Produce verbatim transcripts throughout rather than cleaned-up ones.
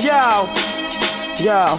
Yo, yo,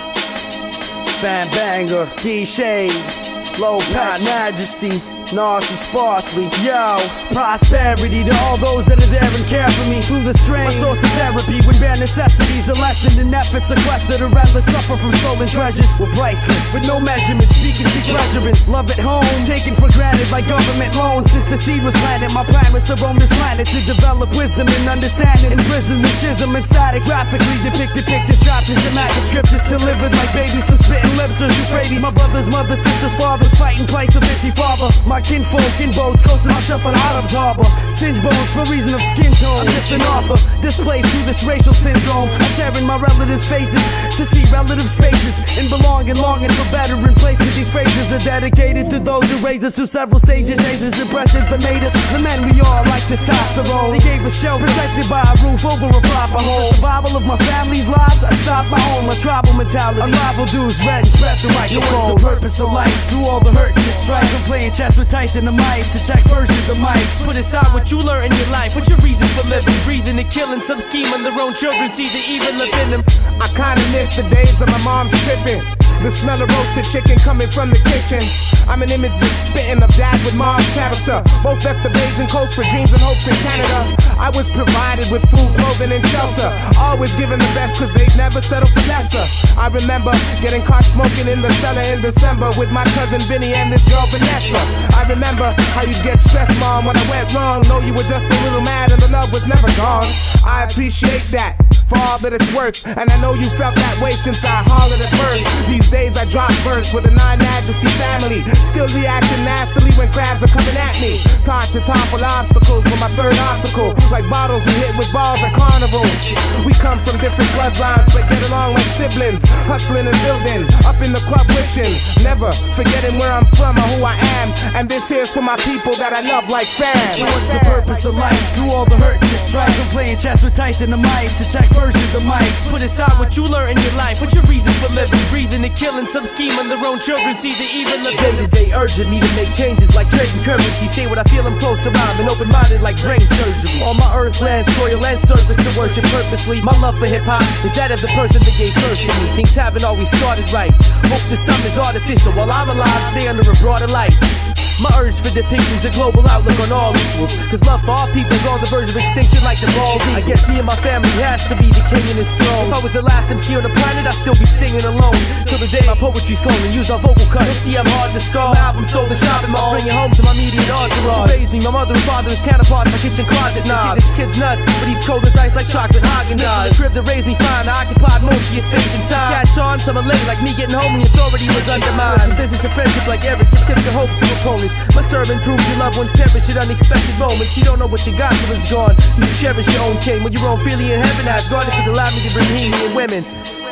Fan Banger, D-Shade, Low Pat Majesty, Nasty Sparsely. Yo, prosperity to all those that are there and care for me through the strain. My source of therapy when bare necessities are lessened and efforts are quested or rather suffer from stolen treasures. We're priceless, with no measurement, speaking to pleasurement. Love at home, taken for granted like government loans. Since the seed was planted, my plan was to roam this planet to develop wisdom and understanding. Imprison the schism and static, graphically depicted pictures, dropped in dramatic scriptures, delivered like babies from spitting lips or Euphrates. My brothers, mothers, sisters, fathers, fighting plights of empty father. My kinfolk in boats, coasting out up on Adam's harbor. Singe bones for reason of skin tone. I'm just an author, displaced through this racial syndrome. I'm tearing my relatives' faces to see relative spaces and belonging, longing for better in places. These phrases are dedicated to those who raised us through several stages. Ages impressive that made us the men we are, like testosterone. They gave us shelter, protected by a roof over a proper home. The survival of my family's lives, I stopped my own. My tribal mentality, unrivaled dudes, red and spread the microphone. What's the purpose of life? Through all the hurt and the strife, I'm playing chess with Tyson the mics to check versions of mics. Put aside what you learn in your life. What's your reason for living? Breathing and killing, some scheme on their own children. See the evil up in them. I kinda miss the days of my mom's tripping. The smell of roasted chicken coming from the kitchen. I'm an image that's spitting of dad with mom's character. Both left the Beijing coast for dreams and hopes in Canada. I was provided with food, clothing, and shelter. Always given the best cause they'd never settle for lesser. I remember getting caught smoking in the cellar in December with my cousin Vinny and this girl Vanessa. I remember how you'd get stressed, mom, when I went wrong. Know you were just a little mad and the love was never gone. I appreciate that for all that it's worth, and I know you felt that way since I hollered at birth. These days I drop verse with a nine majesty family, still reacting nastily when crabs are coming at me. Taught to topple obstacles with my third optical, like bottles we hit with balls at carnivals. We come from different bloodlines but get along like siblings, hustling and building, up in the club wishing, never forgetting where I'm from or who I am. And this here's for my people that I love like fam. What's the purpose of life? Through all the hurt and the strife, I'm playing chess with Tyson the mics to check versions of mics. Put aside what you learn in your life. What's your reason for living? Breathing and killing, some scheme on their own children. See the evil of day to day urgent me to make changes like trading currency. Say what I feel, I'm close to rhyme and open-minded like brain surgery. On my earth, land, soil, and surface to worship purposely. My love for hip-hop is that of the person that gave birth to me. Things haven't always started right. Hope the sum is artificial. While I'm alive, stay under a broader light. My urge for depictions, a global outlook on all equals. Cause love for all people is on the verge of extinction like the bald eagle. I guess me and my family has to be the king in this throne. If I was the last M C on the planet, I'd still be singing alone. Till the day my poetry's flown and use our vocal cuts. You'll see I'm hard to score. My album sold and shopping mall. Bring it home to my immediate entourage. Raised me, my mother and father is counterparts. My kitchen closet knobs. This kid's nuts, but he's cold as ice like chocolate Haagen-Dazs. The crib that raised me fine, I occupied most of your space and time. Catch on, some are late like me getting home when the authority was undermined. Business and friendship like Eric, give tips and hope to opponents. My servant proves your loved ones perish at unexpected moments. You don't know what you got till it's gone. You cherish your own king when your own feeling in heaven has gone. If it allowed me to bring healing in women.